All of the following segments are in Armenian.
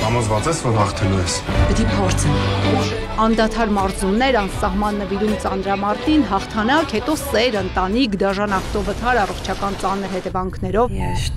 Համոզված ես, որ հաղթելու ես։ Պետք է փորձեմ։ Անդադար մարզումներ, անսահման նվիրում ծանրամարտին, հաղթանակ, հետո սեր, ընտանիք, դաժան ավտովթար, առողջական ծանր հետևանքներով։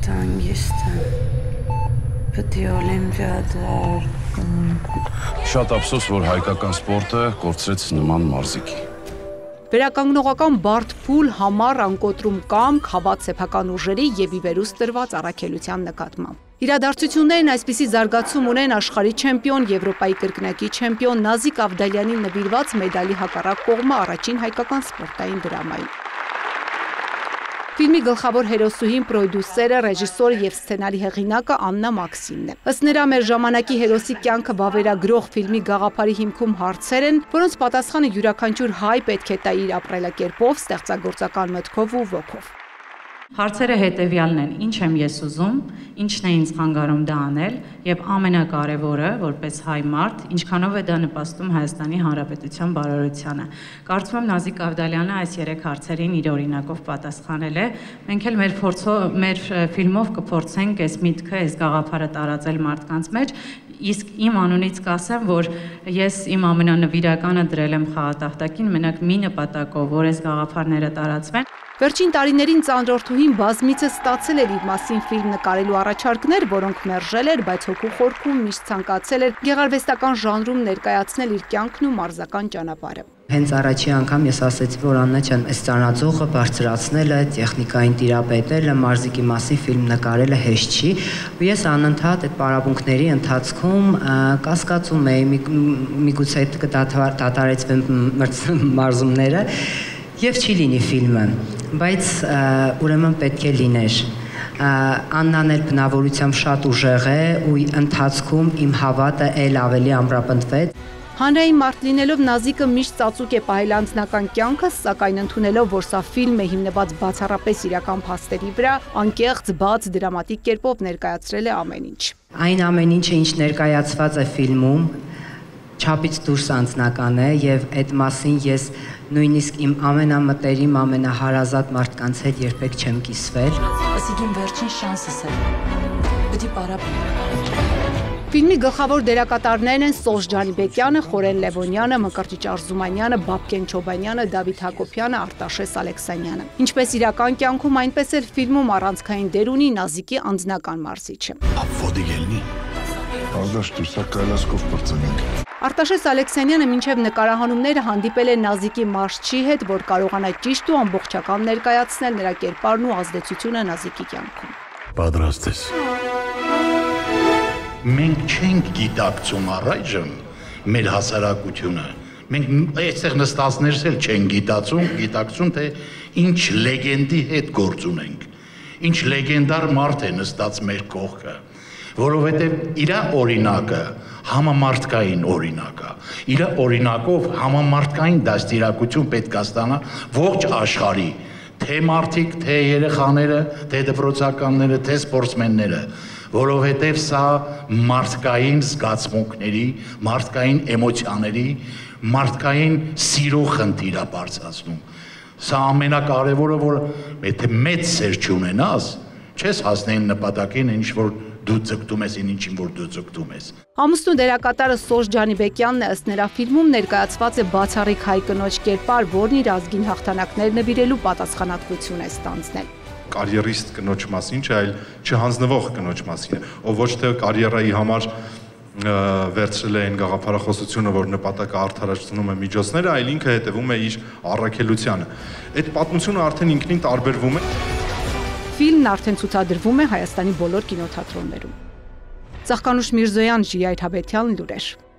Պետք է օլիմպիադար։ Շատ ափսոս, որ հայկական սպորտը կորցրեց նման մարզիկի։ Վերականգնողական բարդ փուլ, համառ անկոտրում կամք, հավատ սեփական ուժերի եւ ի վերուս տրված առաքելության նկատմամբ։ Իրադարձություններն այսպիսի զարգացում ունեն աշխարհի չեմպիոն, Եվրոպայի կրկնակի չեմպիոն Նազիկ Ավդալյանին նվիրված մեդալի հակառակ կողմը առաջին հայկական սպորտային դրամային։ Ֆիլմի գլխավոր հերոսուհին, պրոդյուսերը, ռեժիսորը եւ սցենարի հեղինակը Աննա Մաքսիմն է։ Ըստ նրա, մեր ժամանակի հերոսի կյանքը վավերագրող ֆիլմի գաղափարի հիմքում հարցեր են, որոնց պատասխանը յուրաքանչյուր հայ պետք է տա իր ապրելակերպով, ստեղծագործական մտքով ու ոգով։ Հարցերը հետևյալն են. ինչ եմ ես ուզում, ինչն է ինձ խանգարում դա անել եւ ամենակարևորը, որպես հայ մարդ, ինչքանով է դա նպաստում Հայաստանի Հանրապետության բարօրությանը։ Կարծում եմ Նազիկ Ավդալյանը այս 3 հարցերին իր օրինակով պատասխանել է։ Մենք էլ մեր ֆիլմով կփորձենք այս միտքը, այս գաղափարը տարածել մարդկանց մեջ։ Իսկ իմ անունից կասեմ, որ ես իմ ամենանվիրականը դրել եմ խաղատախտակին մենակ մի նպատակով, որ այս գաղափարները տարածվեն։ Վերջին տարիներին ծանրորդուհին բազմիցս ստացել էր իր մասին ֆիլմ նկարելու առաջարկներ, որոնք մերժել էր, բայց հոգու խորքում միշտ ցանկացել էր գեղարվեստական ժանրում ներկայացնել իր կյանքն ու մարզական ճանապարհը։ Հենց առաջի անգամ ես ասեցի, որ Աննա ջան, այս ծանրաձողը բարձրացնելը, տեխնիկային տիրապետելը, մարզիկի մասին ֆիլմ նկարելը հեշտ չի։ Ու ես անընդհատ այդ պարապմունքների ընթացքում կասկածում էի, միգուցե կդադարեցվեն մարզումները եւ չի լինի ֆիլմը, բայց ուրեմն պետք է լիներ։ Աննան էլ բնավորությամբ շատ ուժեղ է ու ընթացքում իմ հավատը էլ ավելի ամրապնդվեց։ Հանրային մարդ լինելով Նազիկը միշտ ծածուկ է պահել անձնական կյանքը, սակայն ընդունելով, որ սա ֆիլմ է հիմնված բացառապես իրական փաստերի վրա, անկեղծ, բաց, դրամատիկ կերպով ներկայացրել է ամեն ինչ։ Այն ամեն ինչը, ինչ ներկայացված է ֆիլմում, չափից դուրս անձնական է եւ այդ մասին ես նույնիսկ իմ ամենամտերիմ, ամենահարազատ մարդկանց հետ երբեք չեմ կիսվել։ Ասիկին վերջին շանսս է։ Պետք է պարապի։ Ֆիլմի գլխավոր դերակատարներն են Սոշ Ջանիբեկյանը, Խորեն Լևոնյանը, Մկրտիչ Արզումանյանը, Բաբկեն Չոբանյանը, Դավիթ Հակոբյանը, Արտաշես Ալեքսանյանը։ Ինչպես իրական կյանքում, այնպես էլ ֆիլմում առանցքային դեր ունի Նազիկի անձնական մարզիչը։ Արտաշես Ալեքսանյանը մինչև նկարահանումները հանդիպել է Նազիկի մարզչի հետ, որ կարողանա ճիշտ ու ամբողջական ներկայացնել նրա կերպարն ու ազդեցությունը Նազիկի կյանքում։ Պատրաստ ես։ Մենք չենք գիտակցում առայժմ մեր հասարակությունը։ Մենք այստեղ նստածներս էլ չենք գիտակցում, թե ինչ լեգենդի հետ գործ ունենք։ Ինչ լեգենդար մարդ է նստած մեր կողքը, որովհետև իր օրինակը համամարտկային օրինակ է։ Իր օրինակով համամարտկային դաստիարակություն պետք է ստանա ողջ աշխարհի, թե մարդիկ, թե երեխաները, թե դպրոցականները, թե սպորտսմենները, որովհետև սա մարդկային զգացմունքների, մարդկային էմոցիաների, մարդկային սիրո խնդիր է բարձրացնում։ Սա ամենակարևորը, որ եթե մեծ սեր չունենաս, չես հասնեն նպատակին, ինչ որ դու ձգտում ես, ինչին որ դու ձգտում ես։ Ամուսնու դերակատարը Սոշ Ջանիբեկյանն է, ըստ նրա ֆիլմում ներկայացված է բացառիկ հայ կնոջ կերպար, որն իր ազգին հաղթանակներ նվիրելու պատասխանատվություն է ստանձնել։ Կարիերիստ կնոջ մասին չէ, այլ չհանձնվող կնոջ մասին է, ով ոչ թե կարիերայի համար վերցրել է այն գաղափարախոսությունը, որ նպատակը արդարացնում է միջոցները, այլ ինքը հետևում է իր առաքելությանը։ Այդ պատմությունը արդեն ինքնին տարբերվում է։ Ֆիլմն արդեն ցուցադրվում է Հայաստանի բոլոր կինոթատրոններում։ Ծաղկանուշ Միրզոյան, Ժիայր Հավետյան, լուրեր։